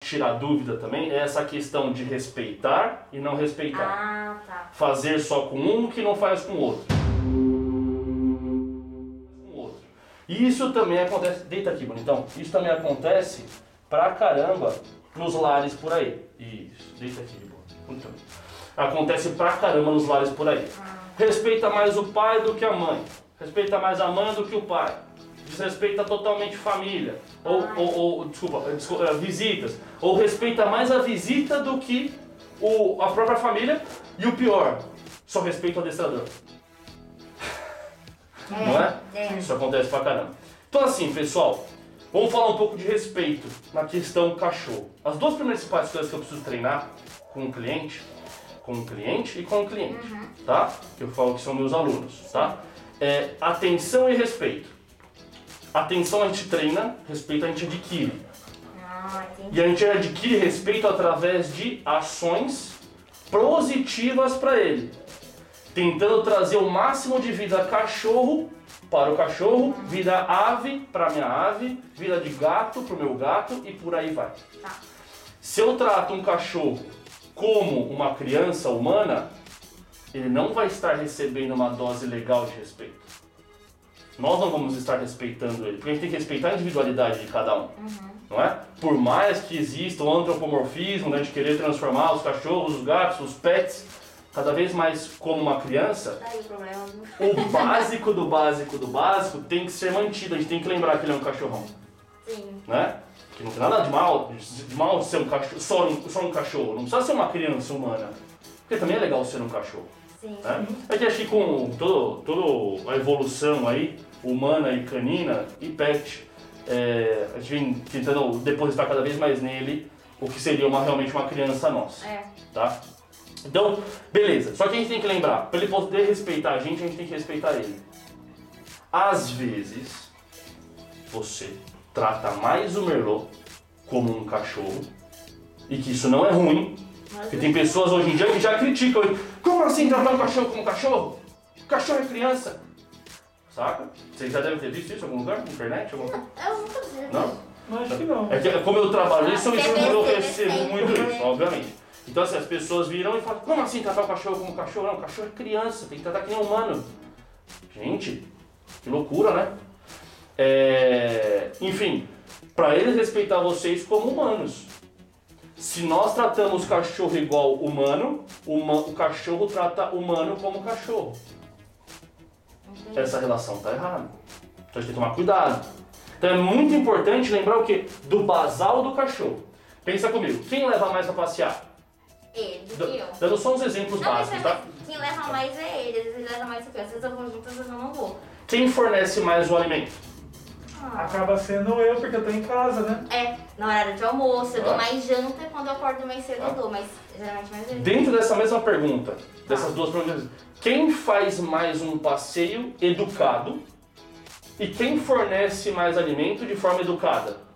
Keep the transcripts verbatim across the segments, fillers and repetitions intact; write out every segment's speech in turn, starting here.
tirar dúvida também é essa questão de respeitar e não respeitar. Ah, tá. Fazer só com um que não faz com o outro. E isso também acontece... Deita aqui, bonitão. Isso também acontece pra caramba nos lares por aí. Isso, deita aqui de boa. Muito bem. Acontece pra caramba nos lares por aí. Respeita mais o pai do que a mãe. Respeita mais a mãe do que o pai. Desrespeita totalmente família. Ou, ou, ou desculpa, desculpa, visitas. Ou respeita mais a visita do que o, a própria família. E o pior, só respeita o adestrador. É, Não é? é? Isso acontece pra caramba. Então assim, pessoal, vamos falar um pouco de respeito na questão cachorro. As duas principais coisas que eu preciso treinar com o cliente, com o cliente e com o cliente, Uhum. tá? Que eu falo que são meus alunos, tá? É atenção e respeito. Atenção a gente treina, respeito a gente adquire. Ah, entendi. E a gente adquire respeito através de ações positivas para ele. Tentando trazer o máximo de vida cachorro para o cachorro, vida ave para minha ave, vida de gato para o meu gato e por aí vai. Tá. Se eu trato um cachorro como uma criança humana, ele não vai estar recebendo uma dose legal de respeito. Nós não vamos estar respeitando ele, porque a gente tem que respeitar a individualidade de cada um. Uhum. Não é? Por mais que exista o antropomorfismo, né, de querer transformar os cachorros, os gatos, os pets, cada vez mais como uma criança, Tá aí o problema. o básico do básico do básico tem que ser mantido. A gente tem que lembrar que ele é um cachorrão. Sim. Né? Que não tem nada de mal, de mal ser um cachorro, só um, só um cachorro. Não precisa ser uma criança humana. Porque também é legal ser um cachorro. Sim. Né? É que acho que com todo, toda a evolução aí, humana e canina e pet, é, a gente vem tentando depositar cada vez mais nele o que seria uma, realmente uma criança nossa. É. Tá? Então, beleza. Só que a gente tem que lembrar, para ele poder respeitar a gente, a gente tem que respeitar ele. Às vezes, você trata mais o Merlot como um cachorro, e que isso não é ruim, porque tem pessoas hoje em dia que já criticam ele. Como assim tratar um cachorro como um cachorro? Cachorro é criança. Saca? Vocês já devem ter visto isso em algum lugar? Na internet? Alguma coisa? Eu nunca vi. Não? Acho que não. É que como eu trabalho isso, eu, Você eu, vê, eu você recebo vê muito sempre, isso, né? obviamente. Então assim, as pessoas viram e falam, como assim tratar o cachorro como cachorro? Não, o cachorro é criança, tem que tratar que nem humano. Gente, que loucura, né? É... Enfim, para eles respeitar vocês como humanos. Se nós tratamos o cachorro igual humano, uma, o cachorro trata humano como cachorro. Entendi. Essa relação tá errada. Então a gente tem que tomar cuidado. Então é muito importante lembrar o quê? Do basal do cachorro. Pensa comigo, quem leva mais pra passear? Ele, do D- que eu. Dando só uns exemplos Não, mas básicos, é, tá? mas quem leva mais é ele, às vezes ele leva mais do que eu. Às vezes eu vou junto, às vezes eu não vou. Quem fornece mais o alimento? Ah. Acaba sendo eu, porque eu tô em casa, né? É, na hora de almoço, eu dou Ah. mais janta e quando eu acordo mais cedo Ah. eu dou, mas geralmente mais ele. Dentro dessa mesma pergunta, dessas Ah. duas perguntas, quem faz mais um passeio educado e quem fornece mais alimento de forma educada?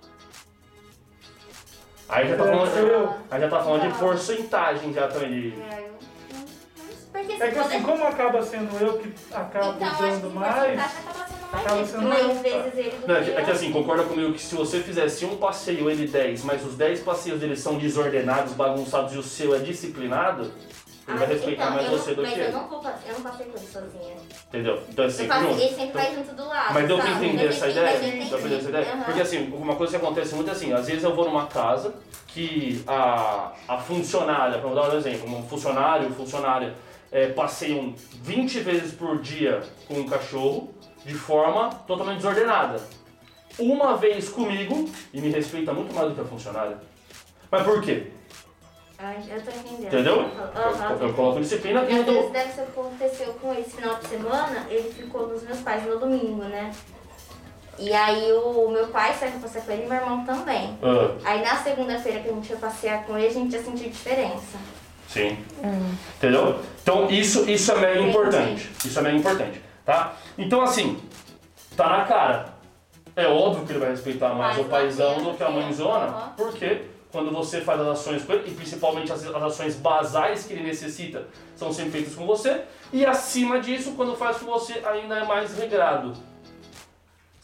Aí já tá É, falando, sou eu. aí já tá falando de Não. porcentagem já também de... É, eu não- não- porque se É que assim, quando- como acaba sendo eu que acabo Então, acho que usando se mais, porcentagem acaba sendo mais acaba ele, sendo mais eu. vezes ele do Não, é que que, é que eu. assim, concorda comigo que se você fizesse um passeio, ele dez, mas os dez passeios dele são desordenados, bagunçados e o seu é disciplinado, ele vai Ah, respeitar então, mais eu você não, do mas que eu ele. não, vou, pa- eu não passei com ele sozinha. Entendeu? Então é Eu sempre faço, junto. ele sempre Então- vai junto do lado. Mas deu pra sabe? entender Mas essa eu ideia? entendi, mas eu Deu pra entender essa ideia? entendi. Porque assim, uma coisa que acontece muito é assim, às vezes eu vou numa casa que a, a funcionária, para dar um exemplo, um funcionário, funcionária, é, passeiam vinte vezes por dia com um cachorro de forma totalmente desordenada. Uma vez comigo, e me respeita muito mais do que a funcionária. Mas por quê? Ai, eu tô entendendo. Entendeu? Aham. Eu, eu coloco disciplina E e eu às vezes dou... deve ser o que aconteceu com esse final de semana, ele ficou nos meus pais no domingo, né? E aí o meu pai saiu pra passear com ele e meu irmão também. Ah, Aí na segunda-feira que a gente foi passear com ele, a gente já sentiu diferença. sim. Entendeu? Então isso, isso é mega Entendi. importante. Isso é mega importante, tá? Então assim, tá na cara. É óbvio que ele vai respeitar mais Mais o paizão ou do que a menos, mãezona, aham. porque quando você faz as ações com ele, e principalmente as, as ações basais que ele necessita, são sempre feitas com você, e acima disso, quando faz com você, ainda é mais regrado.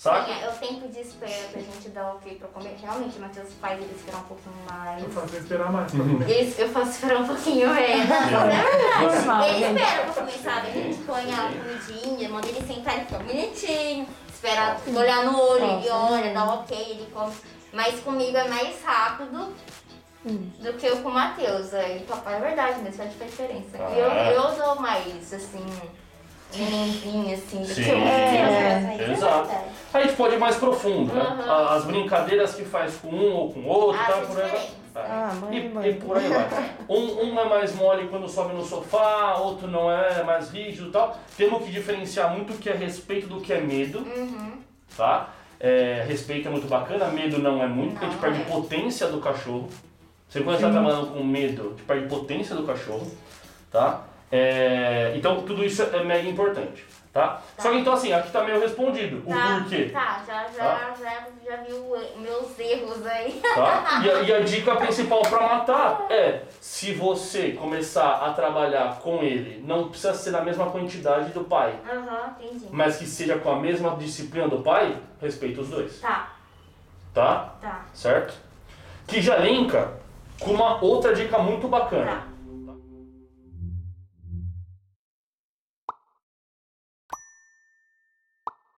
saca? Sim, é o tempo de espera pra gente dar o ok pra comer. Realmente, o Matheus faz ele esperar um pouquinho mais. Eu faço esperar mais pra comer. Eles, eu faço esperar um pouquinho, é. Não, não é verdade. Normal, Ele gente. espera pra comer, sabe? A gente põe a comidinha, manda ele sentar, ele fica bonitinho. Espera olhar no olho, ele olha, dá o ok, ele come. Mas comigo é mais rápido do que eu com o Matheus. Aí, papai, é verdade mesmo, faz diferença. Ah. Eu, eu dou mais, assim, nenenzinho, assim, do Sim, que o Matheus. Mas é exato. verdade. Aí a gente pode ir mais profundo, né? Uhum. As brincadeiras que faz com um ou com o outro, Ah, tá? são Por aí vai. diferentes. Tá. Ah, mãe, E, mãe. e por aí vai. Um, um é mais mole quando sobe no sofá, outro não é, é mais rígido e tal. Temos que diferenciar muito o que é respeito do que é medo, Uhum. tá? É, respeito é muito bacana, medo não é muito, porque a gente Não perde é. potência do cachorro. Você quando está trabalhando com medo, a gente perde potência do cachorro, tá? É, então tudo isso é mega importante, tá? Só que então assim, aqui tá meio respondido, o Tá, porquê. tá, já, já, já, já viu meus erros aí. Tá? E, a, e a dica principal para matar é, se você começar a trabalhar com ele, não precisa ser na mesma quantidade do pai, Aham, entendi. mas que seja com a mesma disciplina do pai, respeita os dois, Tá, tá? tá, Certo? Que já linka com uma outra dica muito bacana. tá.